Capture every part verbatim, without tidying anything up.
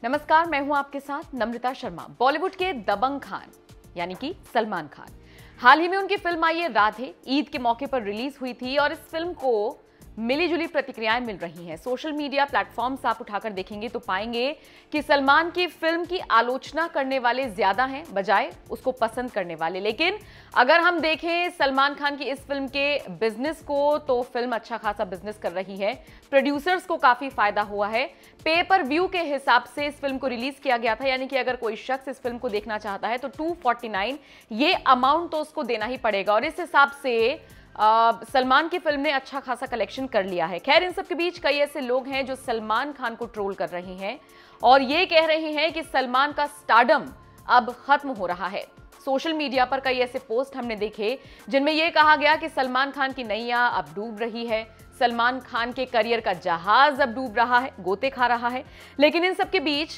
नमस्कार, मैं हूं आपके साथ नम्रता शर्मा। बॉलीवुड के दबंग खान यानी कि सलमान खान, हाल ही में उनकी फिल्म आई है राधे, ईद के मौके पर रिलीज हुई थी और इस फिल्म को मिली जुली प्रतिक्रियाएं मिल रही हैं। सोशल मीडिया प्लेटफॉर्म्स आप उठाकर देखेंगे तो पाएंगे कि सलमान की फिल्म की आलोचना करने वाले ज्यादा हैं बजाय उसको पसंद करने वाले। लेकिन अगर हम देखें सलमान खान की इस फिल्म के बिजनेस को, तो फिल्म अच्छा खासा बिजनेस कर रही है। प्रोड्यूसर्स को काफी फायदा हुआ है। पे पर व्यू के हिसाब से इस फिल्म को रिलीज किया गया था, यानी कि अगर कोई शख्स इस फिल्म को देखना चाहता है तो टू फोर्टी नाइन ये अमाउंट तो उसको देना ही पड़ेगा और इस हिसाब से Uh, सलमान की फिल्म ने अच्छा खासा कलेक्शन कर लिया है। खैर, इन सब के बीच कई ऐसे लोग हैं जो सलमान खान को ट्रोल कर रहे हैं और ये कह रहे हैं कि सलमान का स्टारडम अब खत्म हो रहा है। सोशल मीडिया पर कई ऐसे पोस्ट हमने देखे जिनमें यह कहा गया कि सलमान खान की नैया अब डूब रही है, सलमान खान के करियर का जहाज अब डूब रहा है, गोते खा रहा है। लेकिन इन सब के बीच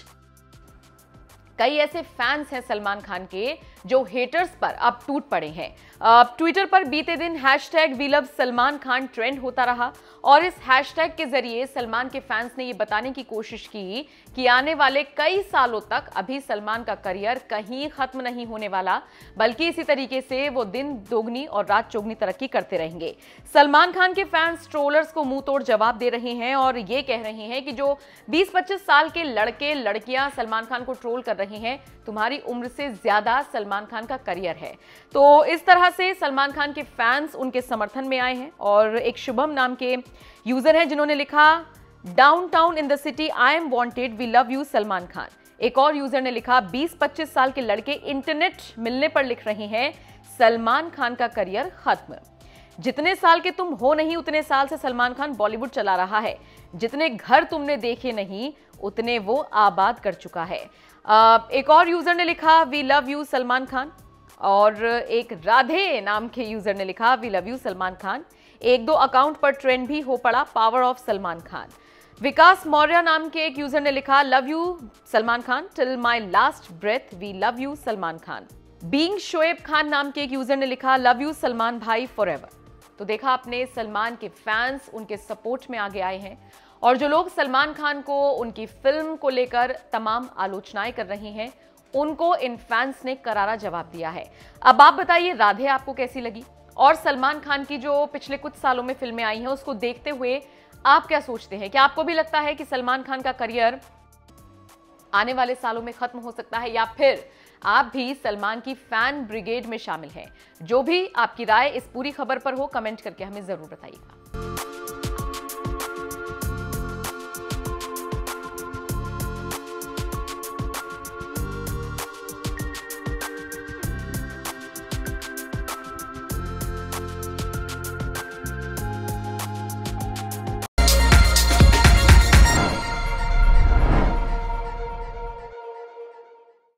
कई ऐसे फैंस हैं सलमान खान के जो हेटर्स पर अब टूट पड़े हैं। ट्विटर पर बीते दिन hashtag we love Salman Khan trend होता रहा और इस हैशटैग के जरिए सलमान के फैंस ने ये बताने की कोशिश की कि आने वाले कई सालों तक अभी सलमान का करियर कहीं खत्म नहीं होने वाला, बल्कि इसी तरीके से वो दिन दोगुनी और रात चौगुनी तरक्की करते रहेंगे। सलमान खान के फैंस ट्रोलर्स को मुंह तोड़ जवाब दे रहे हैं और ये कह रहे हैं कि जो बीस पच्चीस साल के लड़के लड़कियां सलमान खान को ट्रोल कर रहे हैं, तुम्हारी उम्र से ज्यादा सलमान खान का करियर है। तो इस तरह से सलमान खान के फैंस उनके समर्थन में आए हैं और एक शुभम नाम के यूजर हैं जिन्होंने लिखा, downtown in the city I am wanted, we love you Salman Khan. एक और यूजर ने लिखा, बीस पच्चीस साल के लड़के इंटरनेट मिलने पर लिख रहे हैं, सलमान खान का करियर खत्म। जितने साल के तुम हो नहीं उतने साल से सलमान खान बॉलीवुड चला रहा है, जितने घर तुमने देखे नहीं उतने वो आबाद कर चुका है। एक और यूजर ने लिखा, we love you Salman Khan. और एक राधे नाम के यूजर ने लिखा, we love you Salman Khan. एक दो अकाउंट पर ट्रेंड भी हो पड़ा, पावर ऑफ सलमान खान। विकास मौर्य नाम के एक यूजर ने लिखा, love you Salman Khan till my last breath, we love you Salman Khan. Being Shoaib Khan नाम के एक यूजर ने लिखा, लव यू सलमान भाई फॉर एवर। तो देखा आपने, सलमान के फैंस उनके सपोर्ट में आगे आए हैं और जो लोग सलमान खान को उनकी फिल्म को लेकर तमाम आलोचनाएं कर रहे हैं, उनको इन फैंस ने करारा जवाब दिया है। अब आप बताइए, राधे आपको कैसी लगी और सलमान खान की जो पिछले कुछ सालों में फिल्में आई हैं उसको देखते हुए आप क्या सोचते हैं? क्या आपको भी लगता है कि सलमान खान का करियर आने वाले सालों में खत्म हो सकता है, या फिर आप भी सलमान की फैन ब्रिगेड में शामिल हैं? जो भी आपकी राय इस पूरी खबर पर हो, कमेंट करके हमें जरूर बताइएगा।